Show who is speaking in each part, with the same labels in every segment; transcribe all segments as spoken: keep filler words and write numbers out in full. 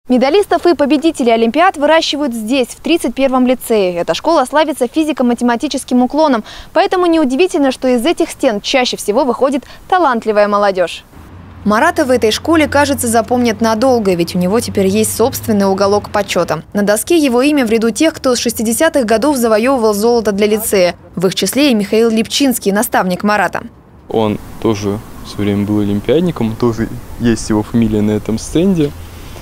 Speaker 1: Медалистов и победителей Олимпиад выращивают здесь, в тридцать первом лицее. Эта школа славится физико-математическим уклоном, поэтому неудивительно, что из этих стен чаще всего выходит талантливая молодежь. Марата в этой школе, кажется, запомнят надолго, ведь у него теперь есть собственный уголок почета. На доске его имя в ряду тех, кто с шестидесятых годов завоевывал золото для лицея. В их числе и Михаил Липчинский, наставник Марата.
Speaker 2: Он тоже в свое время был олимпиадником, тоже есть его фамилия на этом стенде.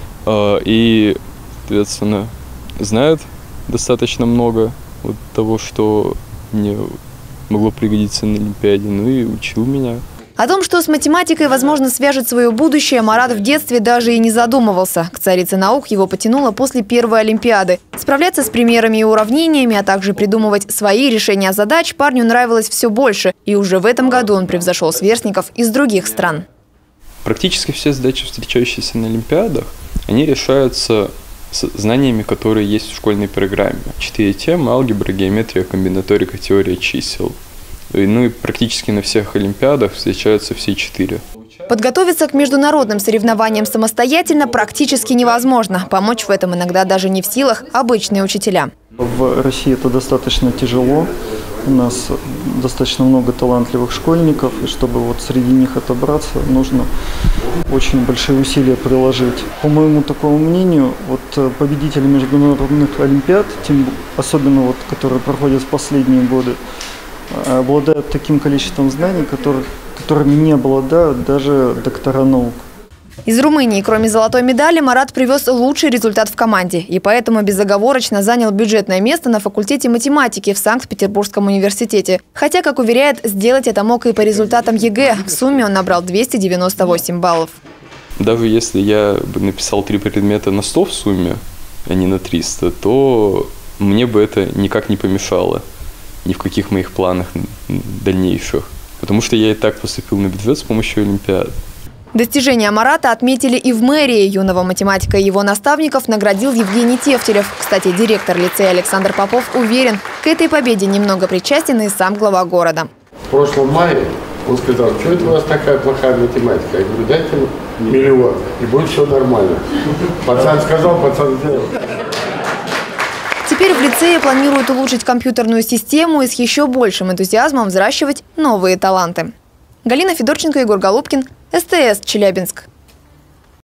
Speaker 2: И, соответственно, знает достаточно много вот того, что мне могло пригодиться на Олимпиаде, ну и учил меня.
Speaker 1: О том, что с математикой, возможно, свяжет свое будущее, Марат в детстве даже и не задумывался. К царице наук его потянуло после первой Олимпиады. Справляться с примерами и уравнениями, а также придумывать свои решения задач парню нравилось все больше. И уже в этом году он превзошел сверстников из других стран.
Speaker 2: Практически все задачи, встречающиеся на Олимпиадах, они решаются с знаниями, которые есть в школьной программе. Четыре темы: алгебра, геометрия, комбинаторика, теория чисел. Ну и практически на всех Олимпиадах встречаются все четыре.
Speaker 1: Подготовиться к международным соревнованиям самостоятельно практически невозможно. Помочь в этом иногда даже не в силах обычные учителя.
Speaker 3: В России это достаточно тяжело. У нас достаточно много талантливых школьников, и чтобы вот среди них отобраться, нужно очень большие усилия приложить. По моему такому мнению, вот победители международных олимпиад, тем, особенно вот, которые проходят в последние годы, обладают таким количеством знаний, которых, которыми не обладают даже доктора наук.
Speaker 1: Из Румынии, кроме золотой медали, Марат привез лучший результат в команде. И поэтому безоговорочно занял бюджетное место на факультете математики в Санкт-Петербургском университете. Хотя, как уверяет, сделать это мог и по результатам ЕГЭ. В сумме он набрал двести девяносто восемь баллов.
Speaker 2: Даже если я бы написал три предмета на сто в сумме, а не на триста, то мне бы это никак не помешало. Ни в каких моих планах дальнейших. Потому что я и так поступил на бюджет с помощью Олимпиад.
Speaker 1: Достижения Марата отметили и в мэрии. Юного математика и его наставников наградил Евгений Тефтелев. Кстати, директор лицея Александр Попов уверен, к этой победе немного причастен и сам глава города.
Speaker 4: В прошлом мае он сказал: что это у вас такая плохая математика? Я говорю: дайте миллион, и будет все нормально. Пацан сказал, пацан сделал.
Speaker 1: Теперь в лицее планируют улучшить компьютерную систему и с еще большим энтузиазмом взращивать новые таланты. Галина Федорченко, Егор Голубкин, СТС, Челябинск.